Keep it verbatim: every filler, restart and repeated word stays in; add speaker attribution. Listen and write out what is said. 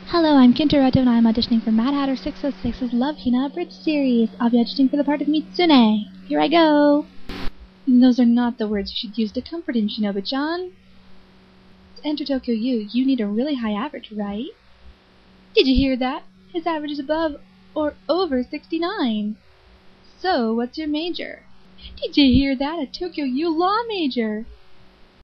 Speaker 1: Hello, I'm Kinteroto and I'm auditioning for Madhatter six oh six's Love Hina Abridged series. I'll be auditioning for the part of Mitsune. Here I go! Those are not the words you should use to comfort him, Shinobu-chan. To enter Tokyo U, you need a really high average, right? Did you hear that? His average is above or over sixty-nine. So, what's your major? Did you hear that? A Tokyo U law major!